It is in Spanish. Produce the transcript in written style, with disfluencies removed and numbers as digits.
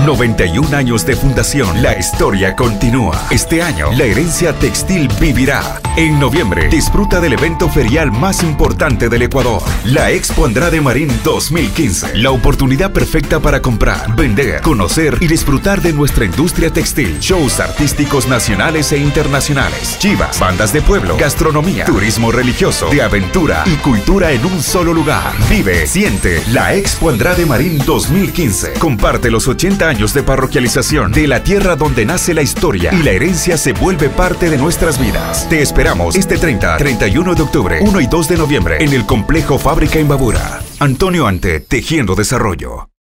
91 años de fundación. La historia continúa. Este año, la herencia textil vivirá. En noviembre, disfruta del evento ferial más importante del Ecuador, la Expo Andrade Marín 2015. La oportunidad perfecta para comprar, vender, conocer y disfrutar de nuestra industria textil. Shows artísticos nacionales e internacionales, chivas, bandas de pueblo, gastronomía, turismo religioso, de aventura y cultura en un solo lugar. Vive, siente la Expo Andrade Marín 2015. Comparte los 80 años de parroquialización de la tierra donde nace la historia y la herencia se vuelve parte de nuestras vidas. Te esperamos este 30, 31 de octubre, 1 y 2 de noviembre en el Complejo Fábrica Imbabura. Antonio Ante, Tejiendo Desarrollo.